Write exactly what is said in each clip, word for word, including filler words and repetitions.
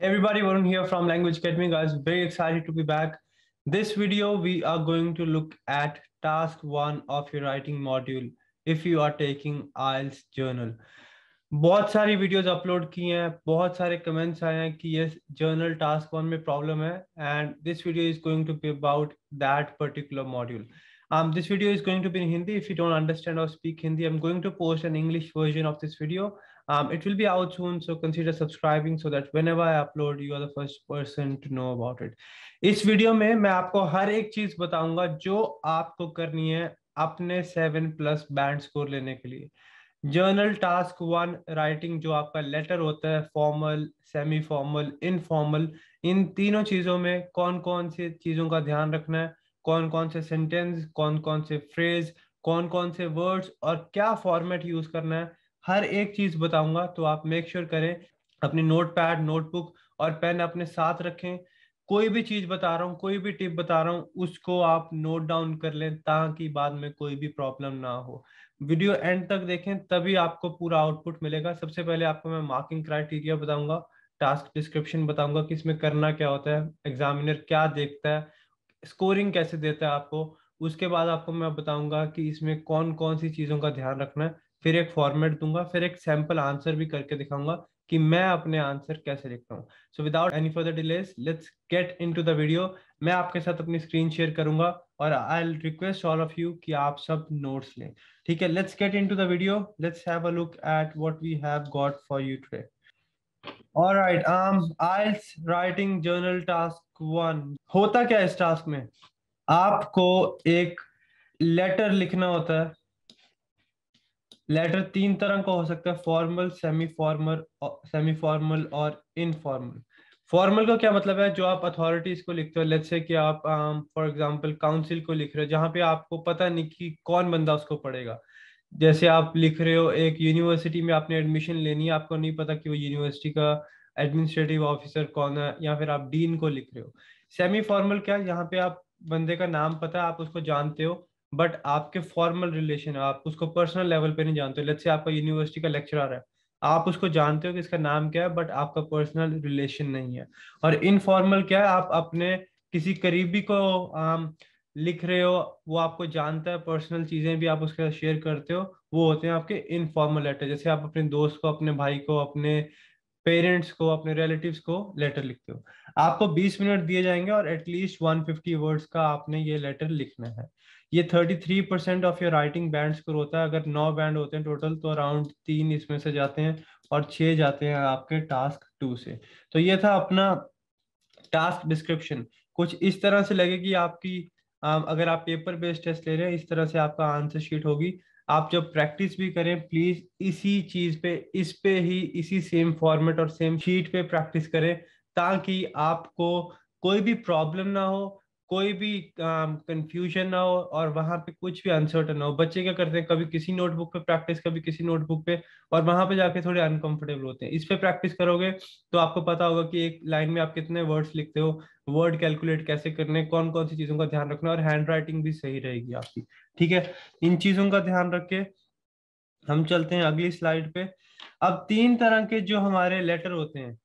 Everybody, Varun here from Language Academy, guys. Very excited to be back. This video, we are going to look at task one of your writing module if you are taking I E L T S journal. बहुत सारी videos upload की हैं, बहुत सारे comments आए हैं कि ये जर्नल टास्क वन में प्रॉब्लम है and this video is going to be about that particular module. Um, this video is going to be in Hindi. If you don't understand or speak Hindi, I'm going to post an English version of this video. Um, it will be out soon, so consider subscribing so that whenever I upload, you are the first person to know about it. इस video में मैं आपको हर एक चीज बताऊंगा जो आपको करनी है अपने सेवन प्लस बैंड स्कोर लेने के लिए. जर्नल टास्क वन राइटिंग जो आपका लेटर होता है, फॉर्मल, सेमी फॉर्मल, इनफॉर्मल, इन तीनों चीजों में कौन कौन सी चीजों का ध्यान रखना है, कौन कौन से सेंटेंस, कौन कौन से फ्रेज, कौन कौन से वर्ड्स और क्या फॉर्मेट यूज करना है, हर एक चीज बताऊंगा. तो आप मेक श्योर करें अपनी नोट पैड, नोटबुक और पेन अपने साथ रखें. कोई भी चीज बता रहा हूँ, कोई भी टिप बता रहा हूँ, उसको आप नोट डाउन कर लें ताकि बाद में कोई भी प्रॉब्लम ना हो. वीडियो एंड तक देखें तभी आपको पूरा आउटपुट मिलेगा. सबसे पहले आपको मैं मार्किंग क्राइटेरिया बताऊंगा, टास्क डिस्क्रिप्शन बताऊंगा कि इसमें करना क्या होता है, एग्जामिनर क्या देखता है, स्कोरिंग कैसे देता है आपको. उसके बाद आपको मैं बताऊंगा कि इसमें कौन कौन सी चीजों का ध्यान रखना है. फिर एक फॉर्मेट दूंगा, फिर एक सैंपल आंसर भी करके दिखाऊंगा कि मैं अपने आंसर कैसे लिखता हूँ. So without any further delays let's get into the video. मैं आपके साथ अपनी स्क्रीन शेयर करूंगा और I will request all of you कि आप सब नोट्स लें. ठीक है, let's get into the video. Let's have a look at what we have got for you today. Alright, um I E L T S writing general task one. होता क्या है इस टास्क में? आपको एक लेटर लिखना होता है. लेटर तीन तरह का हो सकता है, formal, semi formal, semi formal और इनफॉर्मल. फॉर्मल का क्या मतलब है? जो आप अथॉरिटीज को लिखते हो. लेट्स से कि आप फॉर एग्जांपल काउंसिल को लिख रहे हो जहां पे आपको पता नहीं कि कौन बंदा उसको पढ़ेगा. जैसे आप लिख रहे हो एक यूनिवर्सिटी में आपने एडमिशन लेनी है, आपको नहीं पता कि वो यूनिवर्सिटी का एडमिनिस्ट्रेटिव ऑफिसर कौन है, या फिर आप डीन को लिख रहे हो. सेमी फॉर्मल क्या है? यहाँ पे आप बंदे का नाम पता है, आप उसको जानते हो, बट आपके फॉर्मल रिलेशन है, आप उसको पर्सनल लेवल पे नहीं जानते हो. लेट्स से आपका यूनिवर्सिटी का लेक्चरर है, आप उसको जानते हो कि इसका नाम क्या है, बट आपका पर्सनल रिलेशन नहीं है. और इनफॉर्मल क्या है? आप अपने किसी करीबी को आम, लिख रहे हो, वो आपको जानता है, पर्सनल चीजें भी आप उसके साथ शेयर करते हो, वो होते हैं आपके इनफॉर्मल लेटर. जैसे आप अपने दोस्त को, अपने भाई को, अपने पेरेंट्स को, अपने रिलेटिव्स को लेटर लिखते हो. आपको बीस मिनट दिए जाएंगे और एटलीस्ट वन फिफ्टी वर्ड्स का आपने ये लेटर लिखना है. ये thirty three percent of your writing band score होता है. अगर नौ बैंड होते हैं टोटल तो अराउंड तीन इसमें से जाते हैं और छह जाते हैं आपके टास्क टू से. तो ये था अपना टास्क डिस्क्रिप्शन. कुछ इस तरह से लगेगी आपकी. अम, अगर आप पेपर बेस्ड टेस्ट ले रहे हैं, इस तरह से आपका आंसर शीट होगी. आप जब प्रैक्टिस भी करें प्लीज इसी चीज पे, इस पे ही, इसी सेम फॉर्मेट और सेम शीट पे प्रैक्टिस करें ताकि आपको कोई भी प्रॉब्लम ना हो, कोई भी कंफ्यूजन ना हो और वहां पे कुछ भी अनसर्टन ना हो. बच्चे क्या करते हैं, कभी किसी नोटबुक पे प्रैक्टिस, कभी किसी नोटबुक पे, और वहां पे जाके थोड़े अनकंफर्टेबल होते हैं. इस पे प्रैक्टिस करोगे तो आपको पता होगा कि एक लाइन में आप कितने वर्ड्स लिखते हो, वर्ड कैलकुलेट कैसे करने, कौन कौन सी चीजों का ध्यान रखना, और हैंड राइटिंग भी सही रहेगी आपकी. ठीक है, इन चीजों का ध्यान रख के हम चलते हैं अगली स्लाइड पे. अब तीन तरह के जो हमारे लेटर होते हैं,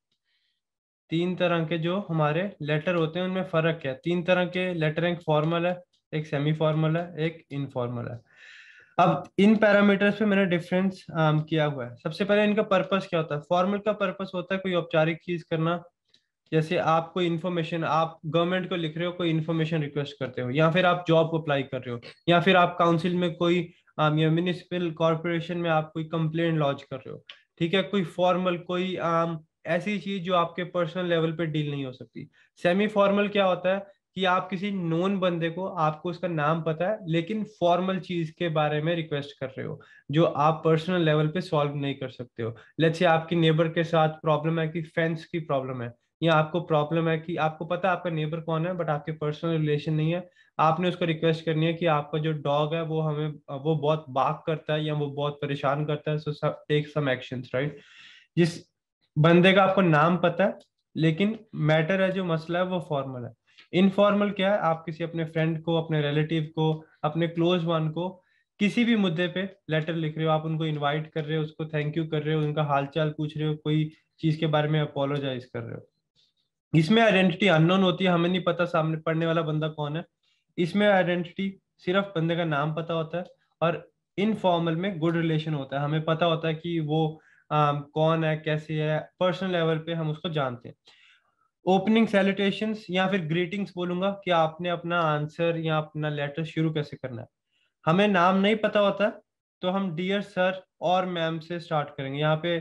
तीन तरह के जो हमारे लेटर होते हैं उनमें फर्क क्या है? तीन तरह के लेटर, एक फॉर्मल है, एक सेमी फॉर्मल है, एक इनफॉर्मल है. अब इन पैरामीटर्स पे मैंने डिफरेंस किया हुआ है. सबसे पहले इनका पर्पस क्या होता है? फॉर्मल का पर्पस होता है कोई औपचारिक चीज करना. जैसे आप कोई इन्फॉर्मेशन, आप गवर्नमेंट को लिख रहे हो, कोई इन्फॉर्मेशन रिक्वेस्ट करते हो, या फिर आप जॉब अप्लाई कर रहे हो, या फिर आप काउंसिल में कोई um, या म्यूनिसिपल कॉर्पोरेशन में आप कोई कंप्लेंट लॉन्च कर रहे हो. ठीक है, कोई फॉर्मल, कोई um, ऐसी चीज जो आपके पर्सनल लेवल पे डील नहीं हो सकती. सेमी फॉर्मल क्या होता है कि आप किसी नोन बंदे को, आपको उसका नाम पता है लेकिन फॉर्मल चीज के बारे में रिक्वेस्ट कर रहे हो जो आप पर्सनल लेवल पे सॉल्व नहीं कर सकते हो. लेट्स से आपकी नेबर के साथ प्रॉब्लम है कि फेंस की प्रॉब्लम है, या आपको प्रॉब्लम है कि आपको पता है आपका नेबर कौन है बट आपके पर्सनल रिलेशन नहीं है. आपने उसको रिक्वेस्ट करनी है कि आपका जो डॉग है वो हमें, वो बहुत बाक करता है या वो बहुत परेशान करता है, so take some actions, right. जिस बंदे का आपको नाम पता है लेकिन मैटर है, जो मसला है, वो फॉर्मल है. इनफॉर्मल क्या है? आप किसी अपने फ्रेंड को, अपने रिलेटिव को, अपने क्लोज वन को किसी भी मुद्दे पे लेटर लिख रहे हो, आप उनको इनवाइट कर रहे हो, उसको थैंक यू कर रहे हो, उनका हालचाल पूछ रहे हो, कोई चीज के बारे में अपोलोजाइज कर रहे हो. इसमें आइडेंटिटी अननोन होती है, हमें नहीं पता सामने पढ़ने वाला बंदा कौन है। इसमें आइडेंटिटी सिर्फ बंदे का नाम पता होता है। और इनफॉर्मल में गुड रिलेशन होता है, हमें पता होता है कि वो अम, कौन है, कैसे है, पर्सनल लेवल पे हम उसको जानते हैं। ओपनिंग सैल्यूटेशंस या फिर ग्रीटिंग्स बोलूंगा कि आपने अपना आंसर या अपना लेटर शुरू कैसे करना है। हमें नाम नहीं पता होता तो हम डियर सर और मैम से स्टार्ट करेंगे। यहाँ पे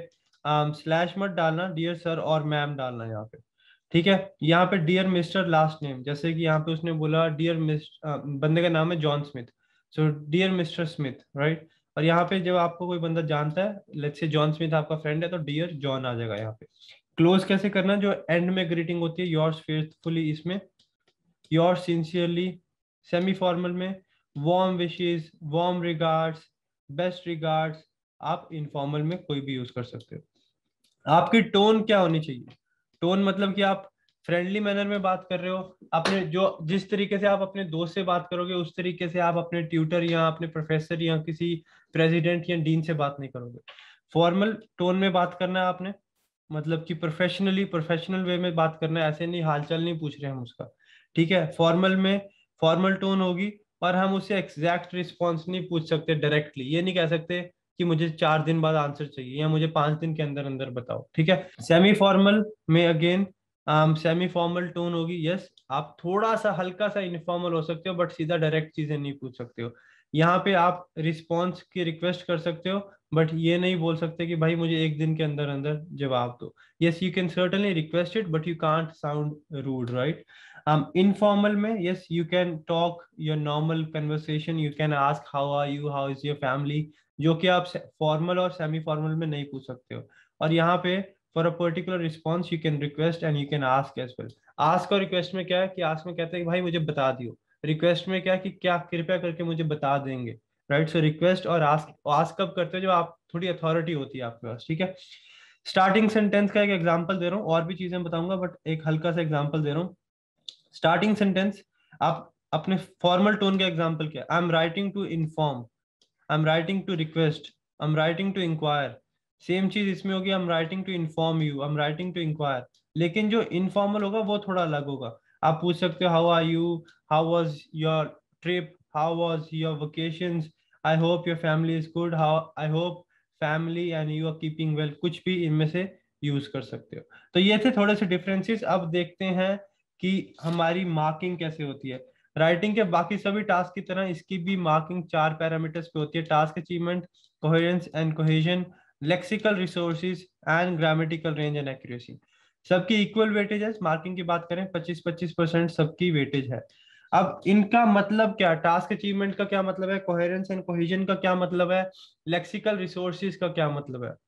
स्लैश मत डालना, डियर सर और मैम डालना यहाँ पे। ठीक है, यहाँ पे डियर मिस्टर लास्ट नेम, जैसे कि यहाँ पे उसने बोला डियर मिस्टर, बंदे का नाम है John Smith, so dear Mister Smith, right. और यहाँ पे जब आपको कोई बंदा जानता है, लेट्स से जॉन स्मिथ आपका फ्रेंड है, तो डियर जॉन आ जाएगा यहाँ पे। क्लोज कैसे करना, जो एंड में ग्रीटिंग होती है, योर्स फेथफुली इसमें, योर्स सिंसियरली सेमी फॉर्मल में, warm wishes, warm regards, best regards, आप इनफॉर्मल में कोई भी यूज कर सकते हो। आपकी टोन क्या होनी चाहिए, टोन मतलब कि आप फ्रेंडली मैनर में बात कर रहे हो, अपने जो जिस तरीके से आप अपने दोस्त से बात करोगे उस तरीके से आप अपने ट्यूटर या अपने प्रोफेसर या किसी प्रेसिडेंट या डीन से बात नहीं करोगे। फॉर्मल टोन में बात करना है आपने, मतलब कि प्रोफेशनली प्रोफेशनल वे में बात करना है, ऐसे नहीं हालचाल नहीं पूछ रहे हम उसका। ठीक है, फॉर्मल में फॉर्मल टोन होगी, और हम उससे एग्जैक्ट रिस्पॉन्स नहीं पूछ सकते डायरेक्टली, ये नहीं कह सकते कि मुझे चार दिन बाद आंसर चाहिए या मुझे पांच दिन के अंदर अंदर बताओ। ठीक है, सेमी फॉर्मल में अगेन सेमी फॉर्मल टोन होगी, यस आप थोड़ा सा हल्का सा इनफॉर्मल हो सकते हो बट सीधा डायरेक्ट चीजें नहीं पूछ सकते हो। यहाँ पे आप रिस्पॉन्स की रिक्वेस्ट कर सकते हो बट ये नहीं बोल सकते कि भाई मुझे एक दिन के अंदर अंदर जवाब दो। Yes you can certainly request it but you can't sound rude, right. informal में yes you can talk your normal conversation, you can ask how are you, how is your family, जो कि आप फॉर्मल और semi formal में नहीं पूछ सकते हो। और यहाँ पे for a particular response you can request and you can ask as well. Ask और रिक्वेस्ट में क्या है कि आस्क में कहते हैं कि भाई मुझे बता दियो, रिक्वेस्ट में क्या है कि क्या कृपया करके मुझे बता देंगे, राइट। सो रिक्वेस्ट और आस्क, आस्क कब करते हो जब आप थोड़ी अथॉरिटी होती है आपके पास। ठीक है, स्टार्टिंग सेंटेंस का एक एग्जांपल दे रहा हूँ, और भी चीजें बताऊंगा बट एक हल्का सा एग्जांपल दे रहा हूँ। स्टार्टिंग सेंटेंस आप अपने फॉर्मल टोन का एग्जांपल क्या, I am writing to inform, I am writing to request, I am writing to enquire. Same चीज इसमें होगी, I am writing to inform you, I am writing to enquire. लेकिन जो informal होगा वो थोड़ा अलग होगा। आप पूछ सकते हो how are you, how was your trip, how was your vacations, I hope your family is good, how I hope family and you are keeping well, कुछ भी इनमें से यूज कर सकते हो। तो ये थे थोड़े से डिफरेंसेस। अब देखते हैं कि हमारी मार्किंग कैसे होती है। राइटिंग के बाकी सभी टास्क की तरह इसकी भी मार्किंग चार पैरामीटर्स पे होती है, task achievement, coherence and cohesion, lexical resources and grammatical range and accuracy. सबकी इक्वल वेटेज है, मार्किंग की बात करें पच्चीस पच्चीस परसेंट सबकी वेटेज है। अब इनका मतलब क्या, टास्क अचीवमेंट का क्या मतलब है, कोहेरेंस एंड कोहेजन का क्या मतलब है, लेक्सिकल रिसोर्सेज का क्या मतलब है।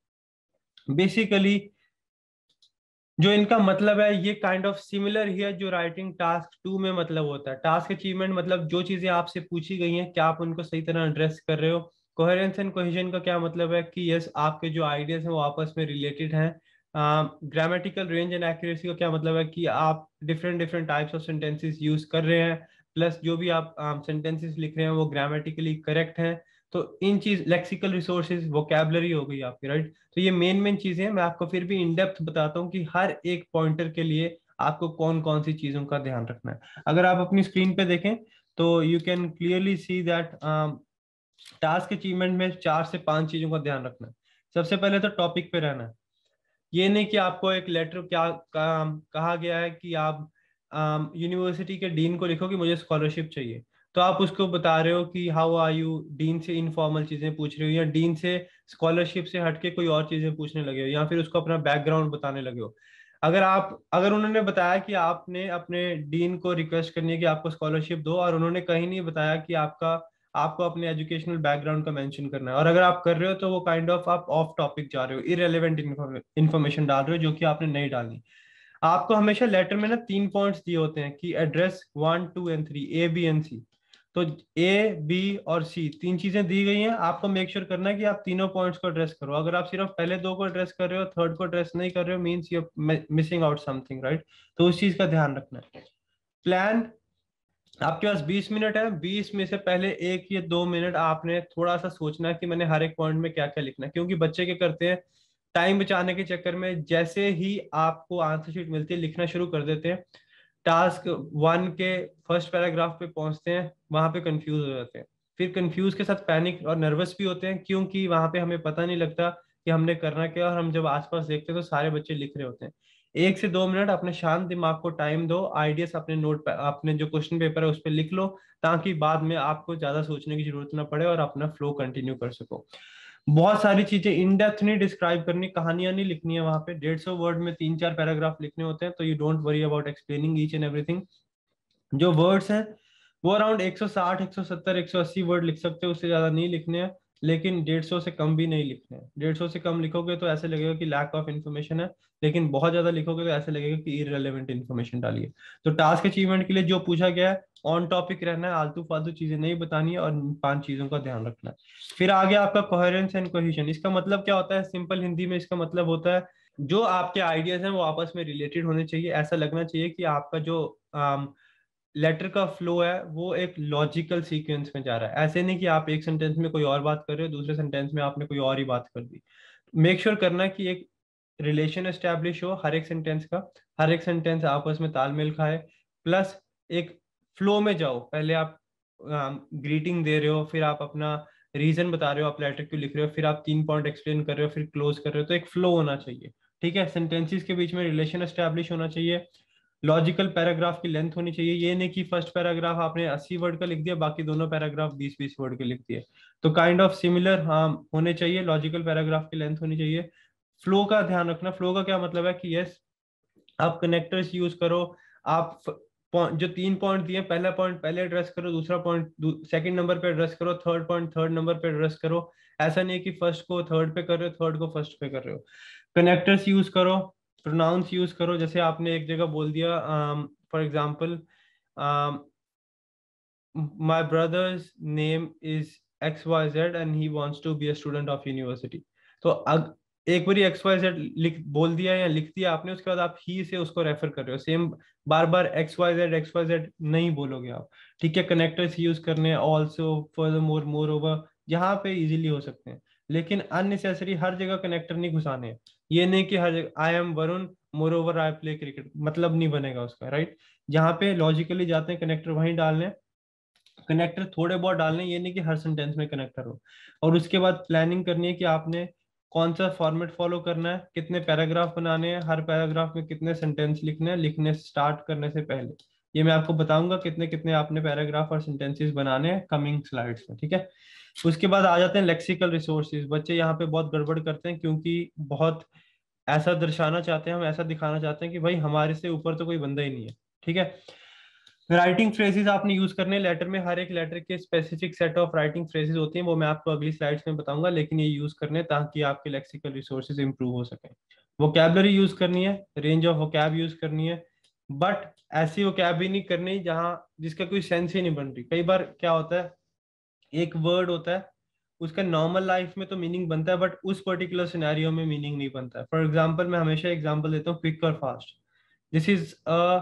बेसिकली जो इनका मतलब है ये काइंड ऑफ सिमिलर ही है जो राइटिंग टास्क टू में मतलब होता है। टास्क अचीवमेंट मतलब जो चीजें आपसे पूछी गई हैं क्या आप उनको सही तरह एड्रेस कर रहे हो। कोहेरेंस एंड कोहेजन का क्या मतलब है कि यस आपके जो आइडियाज हैं वो आपस में रिलेटेड हैं। ग्रामेटिकल रेंज एंड एक्यूरेसी का क्या मतलब है कि आप different different types of sentences use कर रहे हैं, प्लस जो भी आप सेंटेंसेस लिख रहे हैं वो ग्रामेटिकली करेक्ट हैं। तो इन चीज लेक्सिकल रिसोर्सेज वोकैबलरी हो गई आपकी, राइट। तो ये मेन मेन चीजें हैं, मैं आपको फिर भी इन डेप्थ बताता हूँ कि हर एक पॉइंटर के लिए आपको कौन कौन सी चीजों का ध्यान रखना है। अगर आप अपनी स्क्रीन पे देखें तो you can clearly see that task achievement में चार से पांच चीजों का ध्यान रखना है। सबसे पहले तो टॉपिक पे रहना है। ये नहीं कि आपको एक लेटर क्या कहा, कहा गया है कि आप यूनिवर्सिटी के डीन को लिखो कि मुझे स्कॉलरशिप चाहिए, तो आप उसको बता रहे हो कि हाउ आर यू, डीन से इनफॉर्मल चीजें पूछ रहे हो या डीन से स्कॉलरशिप से हटके कोई और चीजें पूछने लगे हो या फिर उसको अपना बैकग्राउंड बताने लगे हो। अगर आप अगर उन्होंने बताया कि आपने अपने डीन को रिक्वेस्ट करनी है कि आपको स्कॉलरशिप दो और उन्होंने कहीं नहीं बताया कि आपका आपको अपने एजुकेशनल बैकग्राउंड का मेंशन करना है, और अगर आप कर रहे हो तो वो काइंड ऑफ आप ऑफ टॉपिक जा रहे हो, इररेलेवेंट इन्फॉर्मेशन डाल रहे हो जो कि आपने नहीं डालनी। आपको हमेशा लेटर में ना तीन पॉइंट्स दिए होते हैं कि address one two and three, A B and C. तो ए बी और सी तीन चीजें दी गई हैं, आपको मेक श्योर करना है कि आप तीनों पॉइंट्स को एड्रेस करो। अगर आप सिर्फ पहले दो को एड्रेस कर रहे हो, थर्ड को एड्रेस नहीं कर रहे हो, means you missing out something, right. तो उस चीज का ध्यान रखना है। प्लान, आपके पास बीस मिनट है, बीस में से पहले एक या दो मिनट आपने थोड़ा सा सोचना है कि मैंने हर एक पॉइंट में क्या क्या लिखना है, क्योंकि बच्चे क्या करते हैं टाइम बचाने के चक्कर में जैसे ही आपको आंसर शीट मिलती है लिखना शुरू कर देते हैं, टास्क वन के फर्स्ट पैराग्राफ पे पहुंचते हैं, वहां पे कंफ्यूज हो जाते हैं, फिर कंफ्यूज के साथ पैनिक और नर्वस भी होते हैं, क्योंकि वहां पे हमें पता नहीं लगता कि हमने करना क्या, और हम जब आसपास देखते हैं तो सारे बच्चे लिख रहे होते हैं। एक से दो मिनट अपने शांत दिमाग को टाइम दो, आइडियाज अपने नोट पे, अपने जो क्वेश्चन पेपर है उस पर लिख लो, ताकि बाद में आपको ज्यादा सोचने की जरूरत ना पड़े और अपना फ्लो कंटिन्यू कर सको। बहुत सारी चीजें इन डेप्थ नहीं डिस्क्राइब करनी, कहानियां नहीं लिखनी है वहां पे, डेढ़ सौ वर्ड में तीन चार पैराग्राफ लिखने होते हैं, तो you don't worry about explaining each and everything. जो वर्ड्स हैं वो अराउंड एक सौ साठ, एक सौ सत्तर, एक सौ अस्सी वर्ड लिख सकते हो, उससे ज्यादा नहीं लिखने हैं, लेकिन डेढ़ सौ से कम भी नहीं लिखने हैं। डेढ़ सौ से कम लिखोगे तो ऐसे लगेगा कि लैक ऑफ इन्फॉर्मेशन है, लेकिन बहुत ज्यादा लिखोगे तो ऐसे लगेगा कि इररेलेवेंट इन्फॉर्मेशन डालिए। तो टास्क अचीवमेंट के लिए जो पूछा गया है, ऑन टॉपिक रहना है, आलतू फालतू चीजें नहीं बतानी है, और पांच चीजों का ध्यान रखना है। फिर आगे आपका कोहेरेंस एंड कोहेजन, इसका मतलब क्या होता है सिंपल हिंदी में? इसका मतलब होता है जो आपके आइडियाज हैं वो आपस में रिलेटेड होने चाहिए। ऐसा लगना चाहिए कि आपका जो लेटर का फ्लो है वो एक लॉजिकल सीक्वेंस में जा रहा है। ऐसे नहीं कि आप एक सेंटेंस में कोई और बात कर रहे हो, दूसरे सेंटेंस में आपने कोई और ही बात कर दी। मेक श्योर sure करना कि एक रिलेशन एस्टेब्लिश हो हर एक सेंटेंस का, हर एक सेंटेंस आपस में तालमेल खाए, प्लस एक फ्लो में जाओ। पहले आप ग्रीटिंग दे रहे हो, फिर आप अपना रीजन बता रहे हो, आप लेटर क्यों लिख रहे हो, फिर आप तीन पॉइंट एक्सप्लेन कर रहे हो, फिर क्लोज कर रहे हो, तो एक फ्लो होना चाहिए। ठीक है, सेंटेंसेस के बीच में रिलेशन एस्टेब्लिश होना चाहिए, लॉजिकल पैराग्राफ की लेंथ होनी चाहिए। ये नहीं कि फर्स्ट पैराग्राफ आपने अस्सी वर्ड का लिख दिया, बाकी दोनों पैराग्राफ बीस बीस वर्ड के लिख दिए। तो काइंड ऑफ सिमिलर हाँ होने चाहिए, लॉजिकल पैराग्राफ की लेंथ होनी चाहिए। फ्लो का ध्यान रखना। फ्लो का क्या मतलब है कि यस, आप कनेक्टर्स यूज करो। आप फ- पॉइंट- जो तीन पॉइंट दिए, पहला पॉइंट पहले एड्रेस करो, दूसरा पॉइंट सेकंड नंबर पे एड्रेस करो, थर्ड पॉइंट थर्ड नंबर पे एड्रेस करो। ऐसा नहीं है कि फर्स्ट को थर्ड पे कर रहे हो, थर्ड को फर्स्ट पे कर रहे हो। कनेक्टर्स यूज करो, प्रोनाउंस यूज करो। जैसे आपने एक जगह बोल दिया, for example, my brother's name is X Y Z and he wants to be a student of university. तो अग, एक बार एक्स वाई जेड लिख बोल दिया या लिख दिया आपने, उसके बाद आप ही से उसको रेफर कर रहे हो। सेम बार बार X Y Z X Y Z नहीं बोलोगे आप। ठीक है, कनेक्टर्स यूज करने, also, furthermore, moreover, यहाँ पे इजीली हो सकते हैं, लेकिन अननेसेसरी हर जगह कनेक्टर नहीं घुसाने हैं। ये नहीं कि हर जगह I am Varun moreover I play cricket, मतलब नहीं बनेगा उसका, राइट। जहाँ पे लॉजिकली जाते हैं कनेक्टर वहीं डालने हैं। कनेक्टर थोड़े बहुत डालने, ये नहीं कि हर सेंटेंस में कनेक्टर हो। और उसके बाद प्लानिंग करनी है कि आपने कौन सा फॉर्मेट फॉलो करना है, कितने पैराग्राफ बनाने हैं, हर पैराग्राफ में कितने सेंटेंस लिखने हैं, लिखने स्टार्ट करने से पहले। ये मैं आपको बताऊंगा कितने कितने आपने पैराग्राफ और सेंटेंसेस बनाने हैं कमिंग स्लाइड्स में, ठीक है। उसके बाद आ जाते हैं लेक्सिकल रिसोर्सेज। बच्चे यहाँ पे बहुत गड़बड़ करते हैं, क्योंकि बहुत ऐसा दर्शाना चाहते हैं, हम ऐसा दिखाना चाहते हैं कि भाई हमारे से ऊपर तो कोई बंदा ही नहीं है। ठीक है, राइटिंग फ्रेजेस आपने यूज करने लेटर में, हर एक लेटर के specific set of writing phrases होती हैं, वो मैं आपको अगली स्लाइड्स में बताऊंगा, लेकिन ये यूज करने ताकि आपके लेक्सिकल रिसोर्सेज इंप्रूव हो सके। वोकैबलरी यूज करनी है, रेंज ऑफ वोकैब यूज करनी है, बट ऐसी वोकैब भी नहीं करनी जहां जिसका कोई सेंस ही नहीं बन रही। कई बार क्या होता है, एक वर्ड होता है, उसका नॉर्मल लाइफ में तो मीनिंग बनता है, बट उस पर्टिकुलर सिनेरियो में मीनिंग नहीं बनता है। फॉर एग्जाम्पल, मैं हमेशा एग्जाम्पल देता हूँ क्विक और fast. This is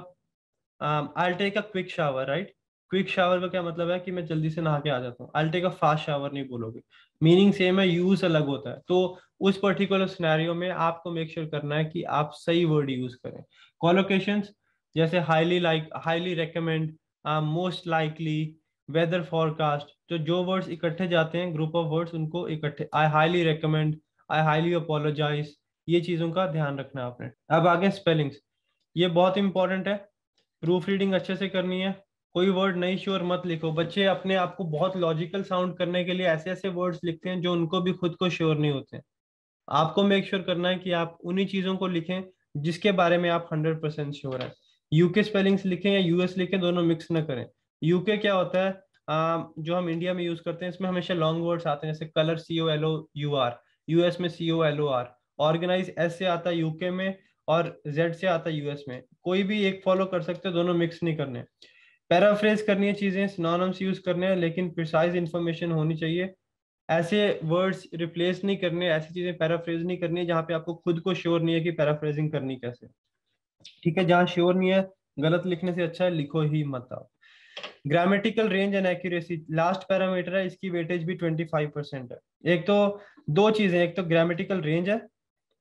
I take a quick shower, right. Quick shower का क्या मतलब है कि मैं जल्दी से नहा के आ जाता हूँ। I take a fast shower नहीं बोलोगे, मीनिंग सेम है, यूज अलग होता है। तो उस पर्टिकुलर सिनेरियो में आपको मेक श्योर करना है कि आप सही वर्ड यूज करें। कोलोकेशंस जैसे highly like, highly recommend, most likely, weather forecast, तो जो वर्ड्स इकट्ठे जाते हैं, ग्रुप ऑफ वर्ड्स, उनको इकट्ठे, I highly recommend, I highly apologise, ये चीजों का ध्यान रखना है आपने। अब आगे स्पेलिंग्स, ये बहुत इंपॉर्टेंट है। प्रूफ रीडिंग अच्छे से करनी है। कोई वर्ड नहीं श्योर मत लिखो। बच्चे अपने आप को बहुत लॉजिकल साउंड करने के लिए ऐसे ऐसे वर्ड्स लिखते हैं जो उनको भी खुद को श्योर नहीं होते हैं। आपको मेक श्योर करना है कि आप उन्हीं चीजों को लिखें जिसके बारे में आप हंड्रेड परसेंट श्योर है। यूके स्पेलिंग्स लिखें या यूएस लिखें, दोनों मिक्स ना करें। यूके क्या होता है, अ, जो हम इंडिया में यूज करते हैं, इसमें हमेशा लॉन्ग वर्ड्स आते हैं, जैसे colour, C O L O U R. US में C O L O R. Organise S से आता है यूके में, और जेड से आता है यूएस में। कोई भी एक फॉलो कर सकते हो, दोनों मिक्स नहीं करने। पैराफ्रेज करनी है चीजें, सिनोनिम्स यूज करने हैं, लेकिन प्रिसाइज इंफॉर्मेशन होनी चाहिए। ऐसे वर्ड्स रिप्लेस नहीं करने, ऐसी चीजें पैराफ्रेज नहीं करनी है जहाँ पे आपको खुद को श्योर नहीं है कि पैराफ्रेजिंग करनी कैसे। ठीक है, जहाँ श्योर नहीं है, गलत लिखने से अच्छा है लिखो ही मत आप। Grammatical range and accuracy last parameter है, इसकी वेटेज भी ट्वेंटी फाइव परसेंट है। एक तो दो चीजें, एक तो ग्रामेटिकल रेंज है,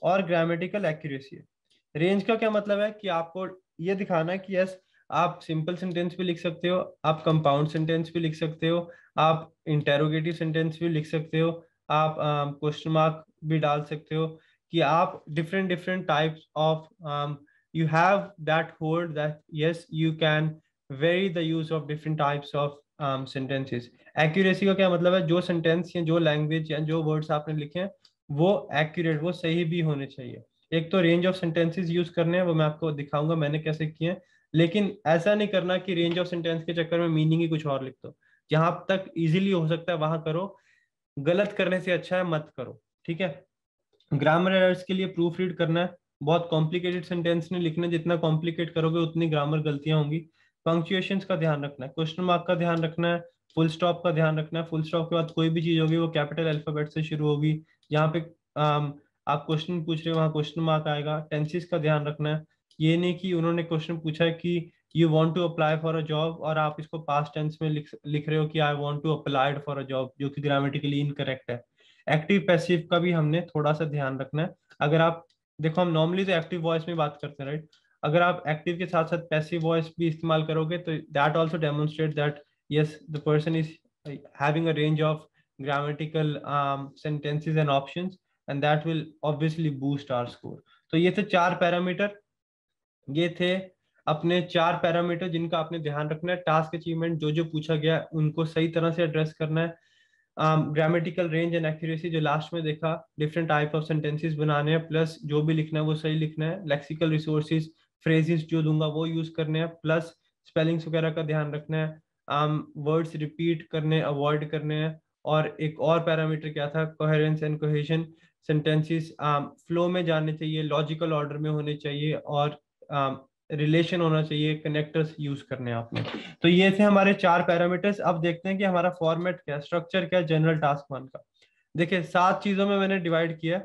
और ग्रामेटिकल एक्यूरेसी है। रेंज का क्या मतलब है कि आपको ये दिखाना है कि यस आप सिंपल सेंटेंस भी लिख सकते हो, आप कंपाउंड सेंटेंस भी लिख सकते हो, आप इंटेरोगेटिव सेंटेंस भी लिख सकते हो, आप क्वेश्चन um, मार्क भी डाल सकते हो, कि आप different different types of you have that hold that yes you can vary the use of different types of um, sentences. Accuracy का क्या मतलब है, जो सेंटेंस या जो लैंग्वेज या जो वर्ड्स आपने लिखे हैं वो एक्यूरेट, वो सही भी होने चाहिए। एक तो रेंज ऑफ सेंटेंसेस यूज करने हैं, वो मैं आपको दिखाऊंगा मैंने कैसे किए हैं, लेकिन ऐसा नहीं करना कि रेंज ऑफ सेंटेंस के चक्कर में मीनिंग ही कुछ और लिख दो। जहां तक इजीली हो सकता है वहां करो, गलत करने से अच्छा है मत करो, ठीक है। ग्रामर एरर्स के लिए प्रूफ रीड करना है, बहुत कॉम्प्लिकेटेड सेंटेंस नहीं लिखना, जितना कॉम्प्लिकेट करोगे उतनी ग्रामर गलतियां होंगी। पंक्चुएशंस का ध्यान रखना है, क्वेश्चन मार्क का ध्यान रखना है, फुल स्टॉप का ध्यान रखना है। फुल स्टॉप के बाद कोई भी चीज होगी वो कैपिटल अल्फाबेट से शुरू होगी। यहाँ पे आम, आप क्वेश्चन पूछ रहे हो वहाँ क्वेश्चन मार्क आएगा। टेंसेस का ध्यान रखना है, ये नहीं कि उन्होंने क्वेश्चन पूछा है कि you want to apply for a job और आप इसको पास्ट टेंस में लिख लिख रहे हो कि I want to applied for a job, जो कि ग्रामेटिकली इनकरेक्ट है। एक्टिव पैसिव का भी हमने थोड़ा सा ध्यान रखना है। अगर आप देखो, हम नॉर्मली तो एक्टिव वॉइस में बात करते हैं, राइट। अगर आप एक्टिव के साथ साथ पैसिव वॉइस भी इस्तेमाल करोगे तो that also demonstrate that yes the person is having a range of grammatical um, sentences and options, and that will obviously boost our score. तो ये थे चार पैरामीटर, ये थे अपने चार पैरामीटर जिनका आपने ध्यान रखना है। टास्क अचीवमेंट जो जो पूछा गया उनको सही तरह से एड्रेस करना है। ग्रामेटिकल रेंज एंड एक्यूरेसी जो लास्ट में देखा, डिफरेंट टाइप ऑफ सेंटेंसेस बनाने हैं, प्लस जो भी लिखना है वो सही लिखना है। लेक्सिकल रिसोर्सेज फ्रेजेस जो दूंगा वो यूज करने हैं, प्लस स्पेलिंग्स वगैरह का ध्यान रखना है। वर्ड्स um, रिपीट करने अवॉइड करने हैं। और एक और पैरामीटर क्या था, coherence and cohesion. Sentences flow में जाने चाहिए, लॉजिकल ऑर्डर में होने चाहिए, और रिलेशन um, होना चाहिए, कनेक्टर्स यूज करने हैं आपने। तो ये थे हमारे चार पैरामीटर्स। अब देखते हैं कि हमारा फॉर्मेट क्या, स्ट्रक्चर क्या जनरल टास्क वन का। देखिए सात चीजों में मैंने डिवाइड किया।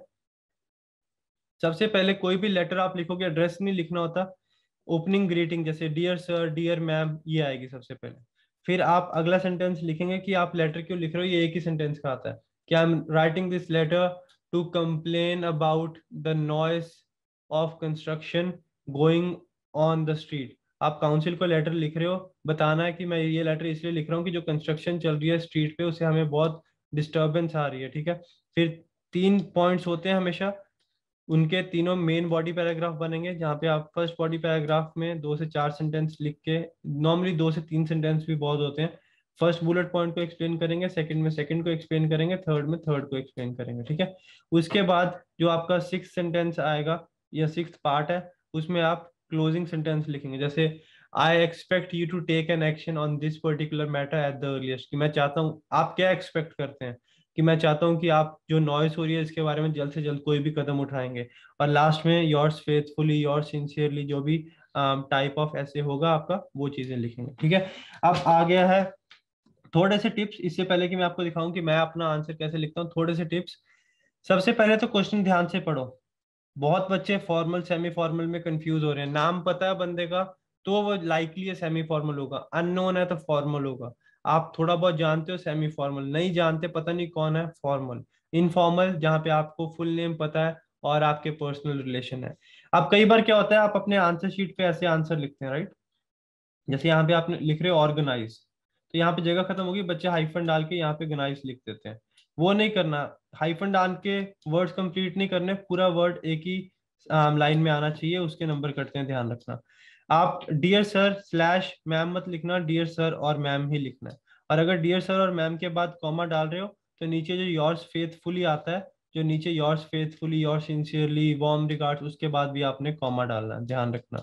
सबसे पहले कोई भी लेटर आप लिखोगे, एड्रेस नहीं लिखना होता। ओपनिंग ग्रीटिंग जैसे डियर सर, डियर मैम, ये आएगी सबसे पहले। फिर आप अगला सेंटेंस लिखेंगे कि आप लेटर क्यों लिख रहे हो, ये एक ही सेंटेंस का आता है कि I am writing this letter to complain about the noise of construction going on the street. आप काउंसिल को लेटर लिख रहे हो, बताना है कि मैं ये लेटर इसलिए लिख रहा हूँ कि जो कंस्ट्रक्शन चल रही है स्ट्रीट पे उसे हमें बहुत डिस्टर्बेंस आ रही है, ठीक है। फिर तीन पॉइंट्स होते हैं हमेशा, उनके तीनों मेन बॉडी पैराग्राफ बनेंगे, जहाँ पे आप फर्स्ट बॉडी पैराग्राफ में दो से चार सेंटेंस लिख के, नॉर्मली दो से तीन सेंटेंस भी बहुत होते हैं, फर्स्ट बुलेट पॉइंट को एक्सप्लेन करेंगे, सेकंड में सेकंड को एक्सप्लेन करेंगे, थर्ड में थर्ड को एक्सप्लेन करेंगे, ठीक है। उसके बाद जो आपका सिक्स सेंटेंस आएगा या सिक्स पार्ट है, उसमें आप क्लोजिंग सेंटेंस लिखेंगे, जैसे I expect you to take an action on this particular matter at the earliest, कि मैं चाहता हूँ, आप क्या एक्सपेक्ट करते हैं कि मैं चाहता हूं कि आप जो नॉइस हो रही है इसके बारे में जल्द से जल्द कोई भी कदम उठाएंगे। और लास्ट में योर्स फेथफुली, योर्स सिंसियरली, जो भी टाइप ऑफ ऐसे होगा आपका वो चीजें लिखेंगे, ठीक है। अब आ गया है थोड़े से टिप्स। इससे पहले कि मैं आपको दिखाऊं कि मैं अपना आंसर कैसे लिखता हूँ, थोड़े से टिप्स। सबसे पहले तो क्वेश्चन ध्यान से पढ़ो। बहुत बच्चे फॉर्मल सेमी फॉर्मल में कंफ्यूज हो रहे हैं। नाम पता है बंदे का तो वो लाइकली है सेमी फॉर्मल होगा, अननोन है तो फॉर्मल होगा। आप थोड़ा बहुत जानते हो सेमी फॉर्मल, नहीं जानते पता नहीं कौन है फॉर्मल। इनफॉर्मल जहाँ पे आपको फुल नेम पता है और आपके पर्सनल रिलेशन है। अब कई बार क्या होता है, आप अपने आंसर शीट पे ऐसे आंसर लिखते हैं, राइट। जैसे यहाँ पे आप लिख रहे हो ऑर्गेनाइज, तो यहाँ पे जगह खत्म होगी, बच्चे हाइफन डाल के यहाँ पे ऑर्गेनाइज लिख देते हैं। वो नहीं करना, हाइफन डाल के वर्ड्स कंप्लीट नहीं करने, पूरा वर्ड एक ही लाइन में आना चाहिए, उसके नंबर कटते हैं, ध्यान रखना। आप डियर सर स्लैश मैम मत लिखना, डियर सर और मैम ही लिखना है। और अगर डियर सर और मैम के बाद कॉमा डाल रहे हो तो नीचे जो योर्स फेथफुली आता है, जो नीचे yours faithfully, yours sincerely, warm regards, उसके बाद भी आपने कॉमा डालना है, ध्यान रखना।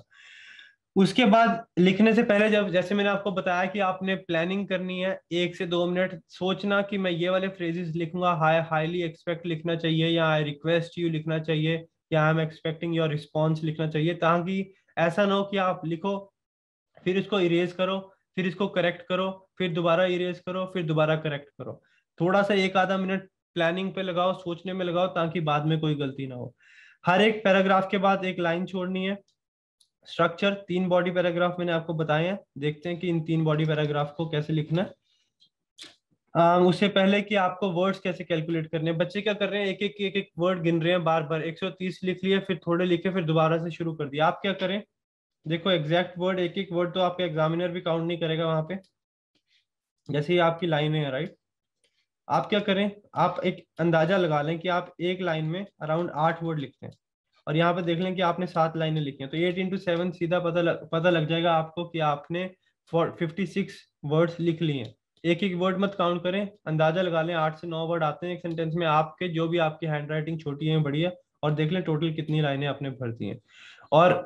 उसके बाद लिखने से पहले, जब जैसे मैंने आपको बताया कि आपने प्लानिंग करनी है, एक से दो मिनट सोचना कि मैं ये वाले फ्रेजेस लिखूंगा, हाई हाईली एक्सपेक्ट लिखना चाहिए, या आई रिक्वेस्ट यू लिखना चाहिए, या I am expecting your response लिखना चाहिए, ताकि ऐसा ना हो कि आप लिखो फिर इसको इरेज करो, फिर इसको करेक्ट करो, फिर दोबारा इरेज करो, फिर दोबारा करेक्ट करो। थोड़ा सा एक आधा मिनट प्लानिंग पे लगाओ, सोचने में लगाओ, ताकि बाद में कोई गलती ना हो। हर एक पैराग्राफ के बाद एक लाइन छोड़नी है। स्ट्रक्चर तीन बॉडी पैराग्राफ मैंने आपको बताए हैं, देखते हैं कि इन तीन बॉडी पैराग्राफ को कैसे लिखना है। um, उससे पहले कि आपको वर्ड्स कैसे कैलकुलेट करने हैं, बच्चे क्या कर रहे हैं, एक एक एक एक वर्ड गिन रहे हैं बार बार, एक सौ तीस लिख लिए, फिर थोड़े लिखे, फिर दोबारा से शुरू कर दिया। आप क्या करें, देखो एग्जैक्ट वर्ड, एक एक वर्ड तो आपका एग्जामिनर भी काउंट नहीं करेगा वहां पे, जैसे ही आपकी लाइन है राइट। आप क्या करें, आप एक अंदाजा लगा लें कि आप एक लाइन में अराउंड आठ वर्ड लिखते हैं, और यहाँ पे देख लें कि आपने सात लाइनें लिखी हैं, तो एट इंटू सेवन सीधा पता लग, पता लग जाएगा आपको कि आपने फिफ्टी सिक्स वर्ड्स लिख लिए हैं। एक एक वर्ड मत काउंट करें, अंदाजा लगा लें, आठ से नौ वर्ड आते हैं एक सेंटेंस में आपके, जो भी आपकी हैंड राइटिंग छोटी है बड़ी है, और देख लें टोटल कितनी लाइनें आपने भर दी हैं। और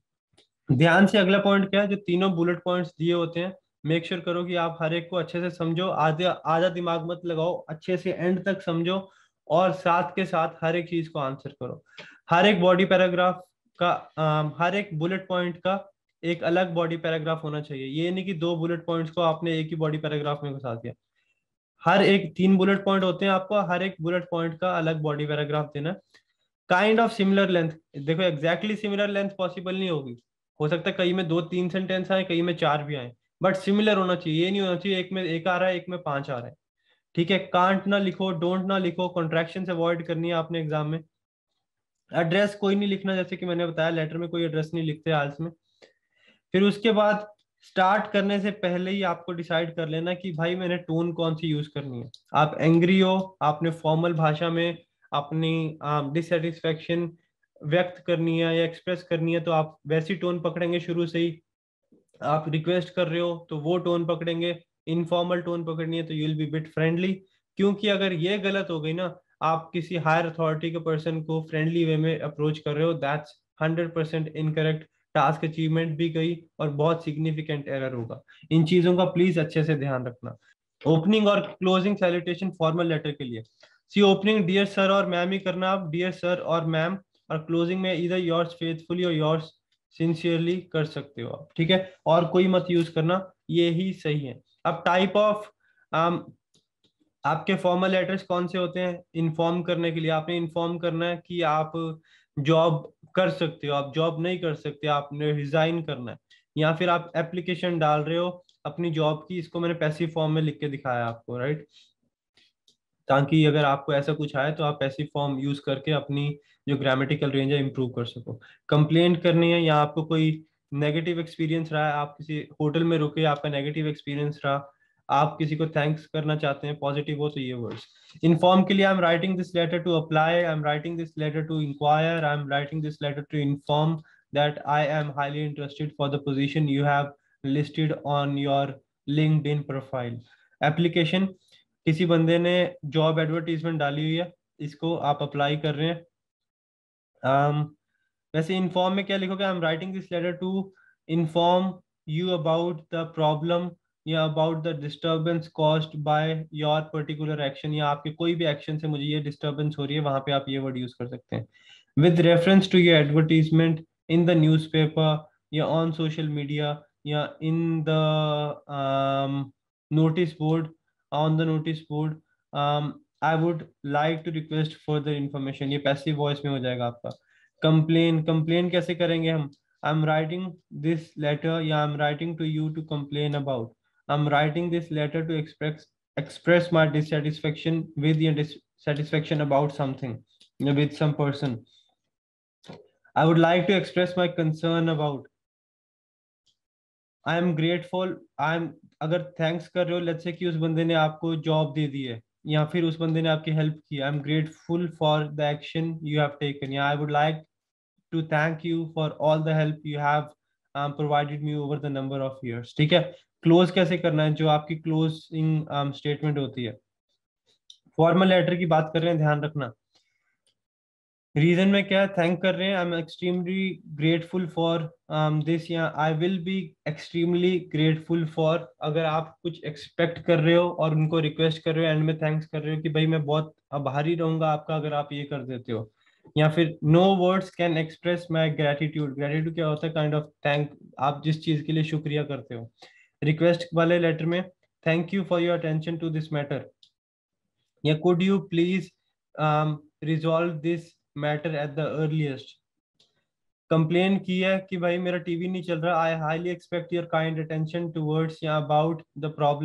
ध्यान से अगला पॉइंट क्या है, जो तीनों बुलेट पॉइंट्स दिए होते हैं, मेक श्योर करो कि आप हर एक को अच्छे से समझो, आधे आधा दिमाग मत लगाओ, अच्छे से एंड तक समझो, और साथ के साथ हर एक चीज को आंसर करो। हर एक बॉडी पैराग्राफ का अम, हर एक बुलेट पॉइंट का एक अलग बॉडी पैराग्राफ होना चाहिए। ये नहीं कि दो बुलेट पॉइंट्स को आपने एक ही बॉडी पैराग्राफ में घुसा दिया। हर एक तीन बुलेट पॉइंट होते हैं, आपको हर एक बुलेट पॉइंट का अलग बॉडी पैराग्राफ देना। काइंड ऑफ सिमिलर लेंथ, देखो एग्जैक्टली सिमिलर लेंथ पॉसिबल नहीं होगी, हो सकता है कहीं में दो तीन सेंटेंस आए, कहीं में चार भी आए, बट सिमिलर होना चाहिए। ये नहीं होना चाहिए एक में एक आ रहा है एक में पांच आ रहा है। ठीक है, कांट ना लिखो, डोंट ना लिखो, कॉन्ट्रैक्शन अवॉइड करनी है आपने एग्जाम में। एड्रेस कोई नहीं लिखना, जैसे कि मैंने बताया लेटर में कोई एड्रेस नहीं लिखते आज में। फिर उसके बाद स्टार्ट करने से पहले ही आपको डिसाइड कर लेना कि भाई मैंने टोन कौन सी यूज करनी है। आप एंग्री हो, आपने फॉर्मल भाषा में अपनी डिससेटिस्फेक्शन व्यक्त करनी है या एक्सप्रेस करनी है, तो आप वैसी टोन पकड़ेंगे शुरू से ही। आप रिक्वेस्ट कर रहे हो तो वो टोन पकड़ेंगे, इनफॉर्मल टोन पकड़नी है तो you will be bit friendly. क्योंकि अगर ये गलत हो गई ना, आप किसी हायर अथॉरिटी के पर्सन को फ्रेंडली वे में अप्रोच कर रहे हो, that's hundred percent incorrect, task achievement भी गई और बहुत सिग्निफिकेंट एरर होगा। इन चीजों का प्लीज अच्छे से ध्यान रखना। ओपनिंग और क्लोजिंग सैल्यूटेशन फॉर्मल लेटर के लिए, सी ओपनिंग डियर सर और मैम ही करना, आप डियर सर और मैम, और क्लोजिंग में इधर योर्स फेथफुली और योर्स सिंसियरली कर सकते हो आप। ठीक है, और कोई मत यूज करना, ये ही सही है। अब टाइप ऑफ आपके फॉर्मल लेटर्स कौन से होते हैं, इन्फॉर्म करने के लिए आपने इन्फॉर्म करना है कि आप जॉब कर सकते हो, आप जॉब नहीं कर सकते, आपने रिजाइन करना है, या फिर आप एप्लीकेशन डाल रहे हो अपनी जॉब की, इसको मैंने पैसिव फॉर्म में लिख के दिखाया आपको राइट, ताकि अगर आपको ऐसा कुछ आए तो आप पैसिव फॉर्म यूज करके अपनी जो ग्रामेटिकल रेंज है इंप्रूव कर सको। कंप्लेंट करनी है, या आपको कोई नेगेटिव एक्सपीरियंस रहा है, आप किसी होटल में रुके आपका नेगेटिव एक्सपीरियंस रहा, आप किसी को थैंक्स करना चाहते हैं पॉजिटिव हो, तो ये वर्ड्स। इन्फॉर्म के लिए I am writing this letter to apply, I am writing this letter to enquire, I am writing this letter to inform that I am highly interested for the position you have listed on your LinkedIn profile. Application, किसी बंदे ने job advertisement डाली हुई है, इसको आप apply कर रहे हैं। um, वैसे इन्फॉर्म में क्या लिखोगे, I am writing this letter to inform you about the problem या about the disturbance caused by your particular action, या आपके कोई भी एक्शन से मुझे ये डिस्टर्बेंस हो रही है, वहां पे आप ये वर्ड यूज कर सकते हैं। With reference to your advertisement in the newspaper या ऑन सोशल मीडिया या in the notice board, on the notice board, I would like to request further information, ये पैसिव वॉइस में हो जाएगा आपका। कंप्लेन, कंप्लेन कैसे करेंगे हम, I am writing this letter या I am writing to you to complain about, I am writing this letter to express express my dissatisfaction with your dissatisfaction about something with some person, I would like to express my concern about, I am grateful, I am, अगर thanks कर रहे हो let's say कि उस बंदे ने आपको job दे दी है, या फिर उस बंदे ने आपकी हेल्प की, I am grateful for the action you have taken, या I would like to thank you for all the help you have provided me over the number of years. ठीक है, क्लोज कैसे करना है, जो आपकी क्लोजिंग स्टेटमेंट होती है। फॉर्मल लेटर की बात कर रहे हैं, ध्यान रखना रीजन में क्या थैंक कर रहे हैं, I am extremely grateful for this, या I will be extremely grateful for, अगर आप कुछ एक्सपेक्ट कर रहे हो और उनको रिक्वेस्ट कर रहे हो, एंड में थैंक्स कर रहे हो कि भाई मैं बहुत आभारी रहूंगा आपका अगर आप ये कर देते हो। या फिर no words can express my gratitude, gratitude क्या होता है, काइंड ऑफ थैंक, आप जिस चीज के लिए शुक्रिया करते हो। रिक्वेस्ट वाले लेटर में thank you for your attention to this matter, या could you please resolve this matter at the earliest. Complain की है कि भाई मेरा टीवी नहीं चल रहा, I highly expect your kind attention towards या about the problem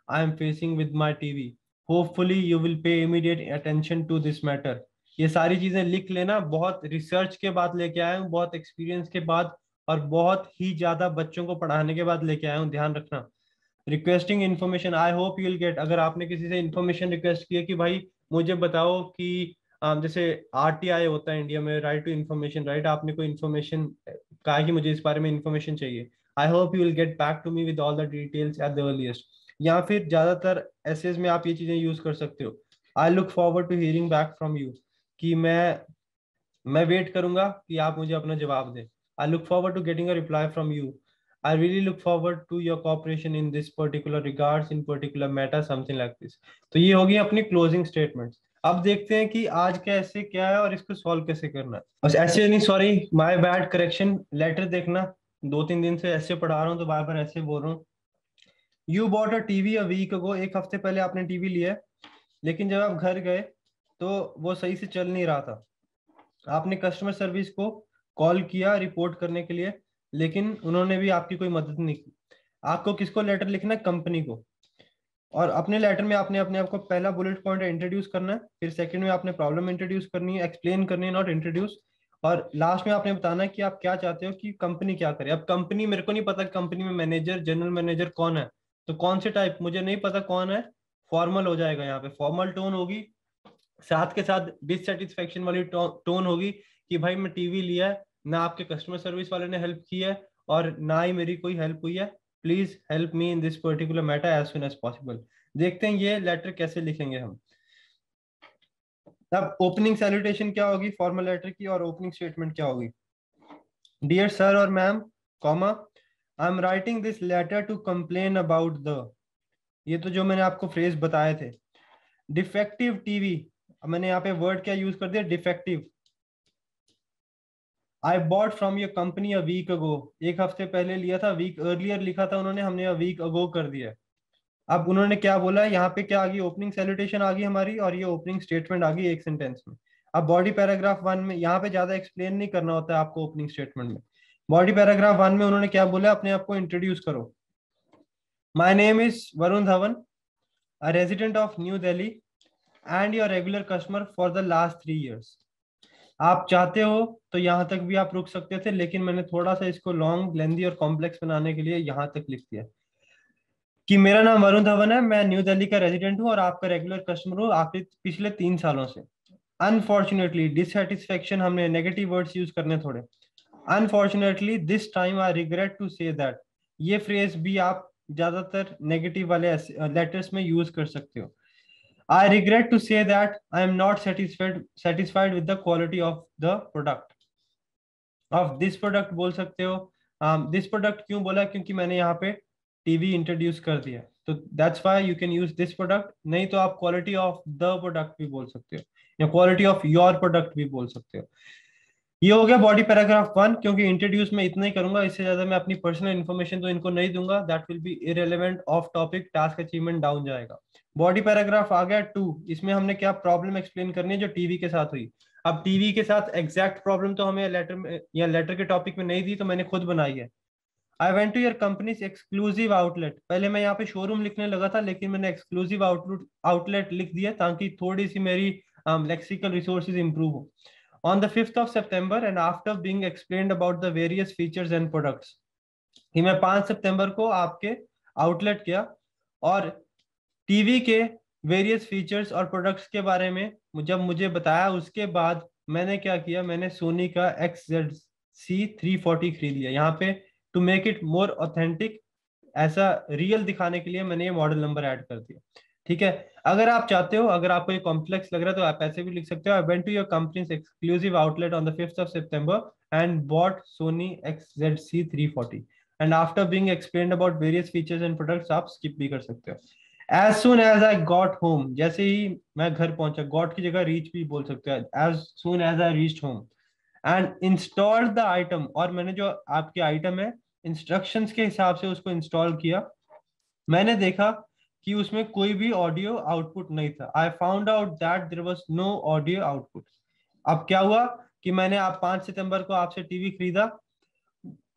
I am facing with my T V. Hopefully you will pay immediate attention to this matter. ये सारी चीजें लिख लेना, बहुत रिसर्च के बाद लेके आया हूँ, बहुत एक्सपीरियंस के बाद और बहुत ही ज्यादा बच्चों को पढ़ाने के बाद लेके आया हूँ, ध्यान रखना। Requesting information, I hope you will get. अगर आपने किसी से इन्फॉर्मेशन रिक्वेस्ट की है कि भाई मुझे बताओ कि अम, जैसे आरटीआई होता है इंडिया में, राइट टू इन्फॉर्मेशन, राइट, आपने कोई इन्फॉर्मेशन कहा कि मुझे इस बारे में इन्फॉर्मेशन चाहिए, I hope you will get back to me with all the details at the earliest. या फिर ज्यादातर एसेज में आप ये चीजें यूज कर सकते हो, I look forward to hearing back from you, कि मैं मैं वेट करूंगा कि आप मुझे अपना जवाब दें। I look forward to getting a reply from you. I really look forward to your cooperation in this particular regards, in particular matter, something like this. तो ये होगी अपनी क्लोजिंग स्टेटमेंट्स। अब देखते हैं कि आज का ऐसे क्या है और इसको सॉल्व कैसे करना है। बस ऐसे नहीं, sorry my bad, correction, letter देखना, दो तीन दिन से ऐसे पढ़ा रहा हूँ तो बार बार ऐसे बोल रहा हूँ। You bought a TV a week ago, एक हफ्ते पहले आपने टीवी लिया है, लेकिन जब आप घर गए तो वो सही से चल नहीं रहा था। आपने कस्टमर सर्विस को कॉल किया रिपोर्ट करने के लिए, लेकिन उन्होंने भी आपकी कोई मदद नहीं की। आपको किसको लेटर लिखना है? कंपनी को। और अपने लेटर में आपने अपने आप को पहला बुलेट पॉइंट इंट्रोड्यूस करना है, फिर सेकंड में आपने प्रॉब्लम इंट्रोड्यूस करनी है, एक्सप्लेन करनी है, नॉट इंट्रोड्यूस, और लास्ट में आपने बताना है कि आप क्या चाहते हो कि कंपनी क्या करे। अब कंपनी, मेरे को नहीं पता कंपनी में मैनेजर, जनरल मैनेजर कौन है, तो कौन से टाइप मुझे नहीं पता कौन है, फॉर्मल हो जाएगा, यहाँ पे फॉर्मल टोन होगी, साथ के साथ डिससेटिस्फेक्शन वाली टोन होगी कि भाई मैं टीवी लिया है, ना आपके कस्टमर सर्विस वाले ने हेल्प की है और ना ही मेरी कोई हेल्प हुई है, please help me in this particular matter as soon as possible. देखते हैं ये लेटर कैसे लिखेंगे हम। अब ओपनिंग सैल्यूटेशन क्या होगी फॉर्मल लेटर की, और ओपनिंग स्टेटमेंट क्या होगी? डियर सर और ma'am, comma, I am writing this letter to complain about the, ये तो जो मैंने आपको फ्रेज बताए थे, डिफेक्टिव टीवी, मैंने यहाँ पे वर्ड क्या यूज कर दिया? Defective. I bought from your company a week ago, एक हफ्ते पहले लिया था, वीक अर्लियर लिखा था उन्होंने, हमने अ वीक अगो कर दिया। अब उन्होंने क्या बोला है यहाँ पे, क्या आ गई? ओपनिंग सैल्यूटेशन आ गई हमारी, और ये ओपनिंग स्टेटमेंट आ गई एक सेंटेंस में। अब बॉडी पैराग्राफ वन में, यहाँ पे ज्यादा एक्सप्लेन नहीं करना होता है आपको ओपनिंग स्टेटमेंट में। बॉडी पैराग्राफ वन में उन्होंने क्या बोला? अपने आप को इंट्रोड्यूस करो। My name is Varun Dhawan, a resident of New Delhi and your regular customer for the last three years. आप चाहते हो तो यहाँ तक भी आप रुक सकते थे, लेकिन मैंने थोड़ा सा इसको लॉन्ग, लेंदी और कॉम्प्लेक्स बनाने के लिए यहाँ तक लिख दिया कि मेरा नाम वरुण धवन है, मैं न्यू दिल्ली का रेजिडेंट हूँ और आपका रेगुलर कस्टमर हूँ आखिर पिछले तीन सालों से। अनफॉर्चुनेटली, डिससेटिस्फेक्शन, हमने नेगेटिव वर्ड्स यूज करने थोड़े। Unfortunately this time I regret to say that, ये फ्रेज भी आप ज्यादातर नेगेटिव वाले लेटर्स में यूज कर सकते हो। I regret to say that I am not satisfied satisfied with the quality of the product. of this product बोल सकते हो। um, this product क्यों बोला? क्योंकि मैंने यहाँ पे टीवी इंट्रोड्यूस कर दिया, तो that's why you can use this product। नहीं तो आप quality of the product भी बोल सकते हो, या quality of your product भी बोल सकते हो। ये हो गया बॉडी पैराग्राफ वन। क्योंकि इंट्रोड्यूस में इतना ही करूंगा, इससे ज्यादा मैं अपनी पर्सनल इन्फॉर्मेशन तो इनको नहीं दूंगा, that will be irrelevant of topic, task achievement down जाएगा। बॉडी पैराग्राफ आ गया टू, इसमें हमने क्या प्रॉब्लम एक्सप्लेन करनी है जो टीवी के साथ हुई। अब टीवी के साथ एग्जैक्ट प्रॉब्लम तो हमें लेटर में या लेटर के टॉपिक में नहीं दी, तो मैंने खुद बनाई है। I went to your company's exclusive outlet, पहले मैं यहाँ पे शोरूम लिखने लगा था, लेकिन मैंने एक्सक्लूसिव आउटलेट आउटलेट लिख दिया ताकि थोड़ी सी मेरी लेक्सिकल रिसोर्सेज इंप्रूव हो। On the fifth of September and after being explained about the various features and products, कि मैं पांच सितंबर को आपके आउटलेट किया और टीवी के वेरियस फीचर्स और प्रोडक्ट्स के बारे में जब मुझे बताया, उसके बाद मैंने क्या किया? मैंने सोनी का X Z C three forty खरीद लिया। यहाँ पे to make it more authentic, ऐसा रियल दिखाने के लिए मैंने ये मॉडल नंबर ऐड कर दिया। ठीक है, अगर आप चाहते हो, अगर आपको ये कॉम्प्लेक्स लग रहा है तो आप ऐसे भी लिख सकते हो। I went to your company's exclusive outlet on the fifth of September and bought Sony X Z C three forty and after being explained about various features and products, आप स्किप भी कर सकते हो। As soon as I got home, जैसे ही मैं घर पहुंचा, गॉट की जगह रीच भी बोल सकते हो, as soon as I reached home and installed the item, और मैंने जो आपके आइटम है इंस्ट्रक्शंस के हिसाब से उसको इंस्टॉल किया। मैंने देखा कि उसमें कोई भी ऑडियो आउटपुट नहीं था। I found out that there was no audio output. अब क्या हुआ कि मैंने आप पांच सितंबर को आपसे टीवी खरीदा,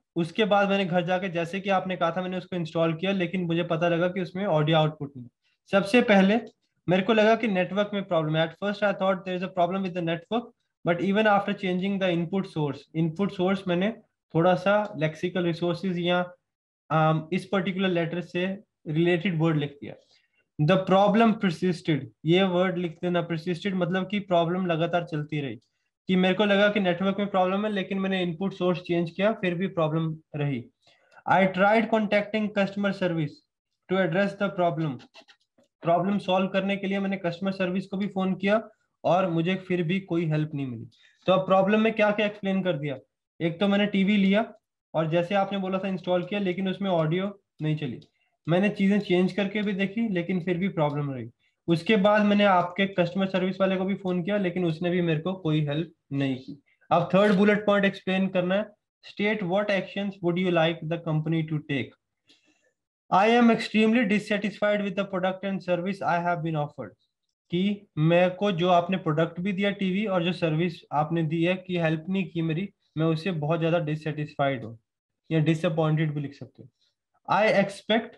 उसके बाद मैंने घर जाके, जैसे कि आपने कहा था, मैंने उसको इंस्टॉल किया, लेकिन मुझे पता लगा कि उसमें ऑडियो आउटपुट नहीं। सबसे पहले मेरे को लगा कि नेटवर्क में प्रॉब्लम है। At first I thought there is a problem with the network, but even after changing the input source, input source मैंने थोड़ा सा लेक्सिकल रिसोर्सेज या um, इस पर्टिकुलर लेटर से रिलेटेड वर्ड लिख दिया। द प्रॉब्लम परसिस्टेड, ये वर्ड लिख देना, परसिस्टेड मतलब कि प्रॉब्लम लगातार चलती रही, कि मेरे को लगा कि नेटवर्क में प्रॉब्लम है, लेकिन मैंने इनपुट सोर्स चेंज किया फिर भी प्रॉब्लम रही। I tried contacting customer service to address the problem, problem solve करने के लिए मैंने कस्टमर सर्विस को भी फोन किया और मुझे फिर भी कोई हेल्प नहीं मिली। तो अब प्रॉब्लम में क्या क्या एक्सप्लेन कर दिया। एक तो मैंने टीवी लिया और जैसे आपने बोला था इंस्टॉल किया, लेकिन उसमें ऑडियो नहीं चली। मैंने चीजें चेंज करके भी देखी, लेकिन फिर भी प्रॉब्लम रही। उसके बाद मैंने आपके कस्टमर सर्विस वाले को भी फोन किया, लेकिन उसने भी मेरे को कोई हेल्प नहीं की। अब थर्ड बुलेट पॉइंट एक्सप्लेन करना है। State what actions would you like the company to take. I am extremely dissatisfied with the product and service I have been offered, कि मेरे को जो आपने प्रोडक्ट भी दिया टीवी और जो सर्विस आपने दी है कि हेल्प नहीं की मेरी, मैं उससे बहुत ज्यादा डिससेटिस्फाइड हूँ, या डिसअपॉइंटेड भी लिख सकते हो। I expect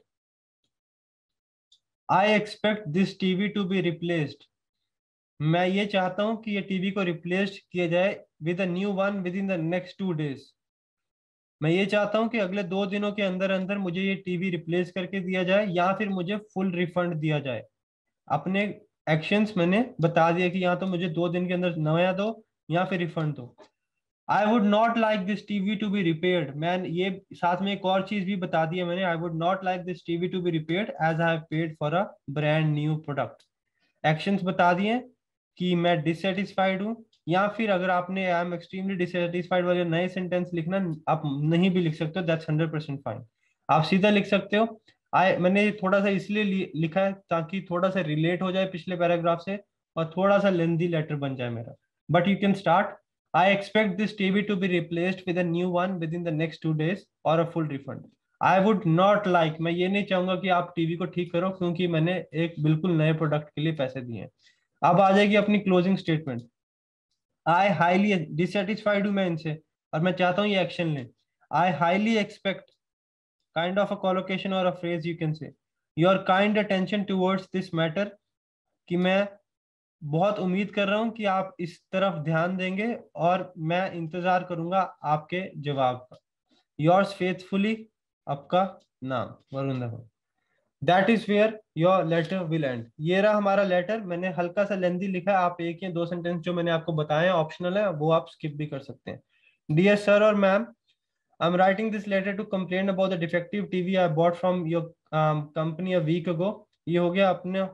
I expect this TV to be replaced, मैं ये चाहता हूँ कि ये टीवी को रिप्लेस किया जाए with a new one within the next two days. मैं ये चाहता हूँ कि अगले दो दिनों के अंदर अंदर मुझे ये टीवी रिप्लेस करके दिया जाए, या फिर मुझे फुल रिफंड दिया जाए। अपने एक्शंस मैंने बता दिया कि या तो मुझे दो दिन के अंदर नया दो या फिर रिफंड दो। I would not like this TV to be repaired, मैं ये साथ में एक और चीज भी बता दी है मैंने। I would not like this TV to be repaired as I have paid for a brand new product. Actions बता दिए कि मैं डिससेटिस्फाइड हूँ, या फिर अगर आपने आई एम एक्सट्रीमली डिससेटिस्फाइड वाले नए सेंटेंस लिखना, आप नहीं भी लिख सकते हो, दैट्स हंड्रेड परसेंट फाइन। आप सीधा लिख सकते हो। आई मैंने थोड़ा सा इसलिए लिखा है ताकि थोड़ा सा रिलेट हो जाए पिछले पैराग्राफ से, और थोड़ा सा लेंदी लेटर बन जाए मेरा। But you can start. I expect this TV to be replaced with a new one within the next two days और a full refund. I would not like, मैं ये नहीं चाहूंगा कि आप टीवी को ठीक करो, क्योंकि मैंने एक बिल्कुल नए प्रोडक्ट के लिए पैसे दिए हैं। अब आ जाएगी अपनी closing statement. I highly dissatisfied हूं मैं इनसे, और मैं चाहता हूँ ये एक्शन लें। I highly expect, kind of a collocation और a phrase you can say, your kind attention towards this matter, कि मैं बहुत उम्मीद कर रहा हूं कि आप इस तरफ ध्यान देंगे और मैं इंतजार करूंगा आपके जवाब का। योर्स फेथफुली, आपका नाम Varun Dhawan. That is where your letter will end. ये रहा हमारा लेटर। मैंने हल्का सा लेंदी लिखा है, आप एक या दो सेंटेंस जो मैंने आपको बताए हैं ऑप्शनल है, वो आप स्किप भी कर सकते हैं। डियर सर और ma'am, I am writing this letter to complain about the defective TV I bought from your company a week ago. ये हो गया अपना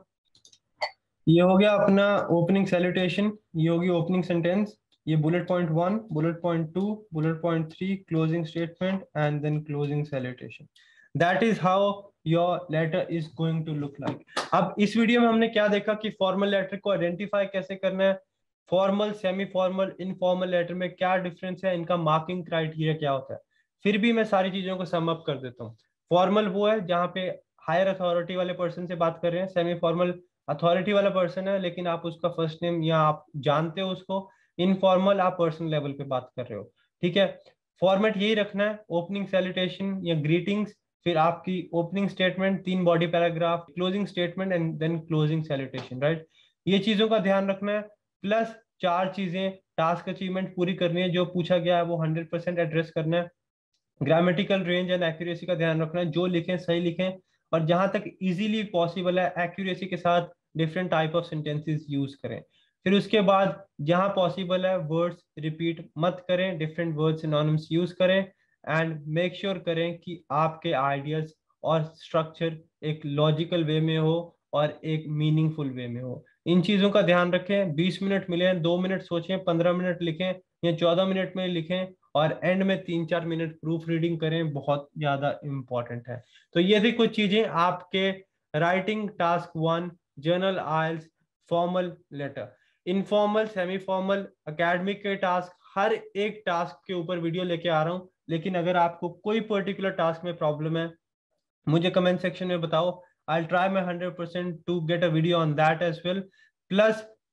ये हो गया अपना ओपनिंग सैल्यूटेशन, ये होगी ओपनिंग सेंटेंस। ये bullet point one, bullet point two, bullet point three, closing statement and then closing salutation. That is how your letter is going to look like. अब इस वीडियो में हमने क्या देखा कि फॉर्मल लेटर को आइडेंटिफाई कैसे करना है, formal, semi formal, informal letter में क्या डिफरेंस है, इनका मार्किंग क्राइटेरिया क्या होता है। फिर भी मैं सारी चीजों को सम अप कर देता हूँ। फॉर्मल वो है जहाँ पे हायर अथॉरिटी वाले पर्सन से बात कर रहे हैं। सेमी फॉर्मल अथॉरिटी वाला पर्सन है, लेकिन आप उसका फर्स्ट नेम या आप जानते हो उसको। इनफॉर्मल आप पर्सनल लेवल पे बात कर रहे हो। ठीक है, फॉर्मेट यही रखना है, ओपनिंग सैल्यूटेशन या ग्रीटिंग्स, फिर आपकी ओपनिंग स्टेटमेंट, तीन body paragraph, closing statement and then closing salutation, right. ये चीजों का ध्यान रखना है। प्लस चार चीजें टास्क अचीवमेंट पूरी करनी है, जो पूछा गया है वो हंड्रेड परसेंट एड्रेस करना है। ग्रामेटिकल रेंज एंड एक्यूरेसी का ध्यान रखना है, जो लिखें सही लिखें, और जहां तक इजीली पॉसिबल है एक्यूरेसी के साथ different type of sentences use करें। फिर उसके बाद जहां पॉसिबल है वर्ड्स रिपीट मत करें, डिफरेंट वर्ड्स सिनोनिम्स यूज करें, एंड मेक श्योर करें कि आपके आइडियाज और स्ट्रक्चर एक लॉजिकल वे में हो और एक मीनिंगफुल वे में हो। इन चीजों का ध्यान रखें। बीस मिनट मिले हैं, दो मिनट सोचें, पंद्रह मिनट लिखें या चौदह मिनट में लिखें, और एंड में तीन चार मिनट प्रूफ रीडिंग करें, बहुत ज्यादा इंपॉर्टेंट है। तो ये थी कुछ चीजें आपके writing task one, general IELTS formal letter. Informal, semi formal, academic के टास्क, हर एक टास्क के ऊपर वीडियो लेके आ रहा हूँ। लेकिन अगर आपको कोई पर्टिकुलर टास्क में प्रॉब्लम है, मुझे कमेंट सेक्शन में बताओ। I try my hundred percent to get a video on that as well. Plus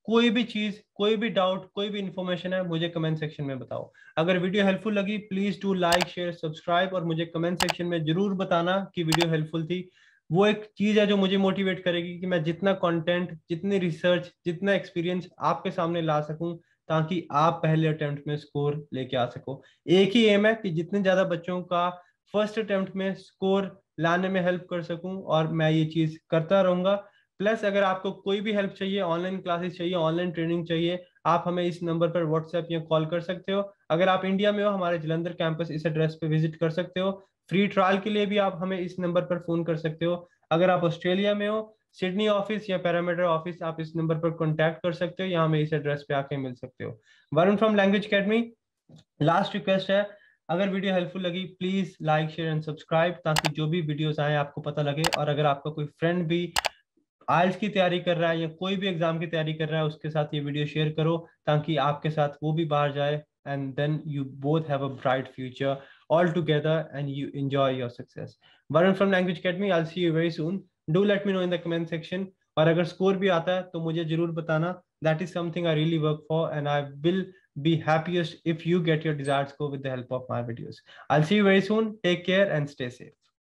कोई भी चीज, कोई भी डाउट, कोई भी इंफॉर्मेशन है, मुझे कमेंट सेक्शन में बताओ। अगर वीडियो हेल्पफुल लगी, please do like share subscribe, और मुझे कमेंट सेक्शन में जरूर बताना कि वीडियो हेल्पफुल थी। वो एक चीज है जो मुझे मोटिवेट करेगी कि मैं जितना कंटेंट, जितनी रिसर्च, जितना एक्सपीरियंस आपके सामने ला सकूं, ताकि आप पहले अटेम्प्ट में स्कोर लेके आ सको। एक ही एम है कि जितने ज्यादा बच्चों का फर्स्ट अटेम्प्ट में स्कोर लाने में हेल्प कर सकूं, और मैं ये चीज करता रहूंगा। प्लस अगर आपको कोई भी हेल्प चाहिए, ऑनलाइन क्लासेस चाहिए, ऑनलाइन ट्रेनिंग चाहिए, आप हमें इस नंबर पर व्हाट्सएप या कॉल कर सकते हो। अगर आप इंडिया में हो, हमारे जलंधर कैंपस इस एड्रेस पे विजिट कर सकते हो। फ्री ट्रायल के लिए भी आप हमें इस नंबर पर फोन कर सकते हो। अगर आप ऑस्ट्रेलिया में हो, सिडनी ऑफिस या पैरामीटर ऑफिस, आप इस नंबर पर कॉन्टैक्ट कर सकते हो, या हमें इस एड्रेस पे आके मिल सकते हो। Varun from language academy, last request है, अगर वीडियो हेल्पफुल लगी please like share and subscribe, ताकि जो भी वीडियोस आए आपको पता लगे। और अगर आपका कोई फ्रेंड भी आइल्स की तैयारी कर रहा है या कोई भी एग्जाम की तैयारी कर रहा है, उसके साथ ये वीडियो शेयर करो, ताकि आपके साथ वो भी बाहर जाए, and then you both have a bright future all together and you enjoy your success. Varun from language academy, I will see you very soon. Do let me know in the comment section. और अगर score भी आता है तो मुझे जरूर बताना। That is something I really work for, and I will be happiest if you get your desired score with the help of my videos. I'll see you very soon. Take care and stay safe.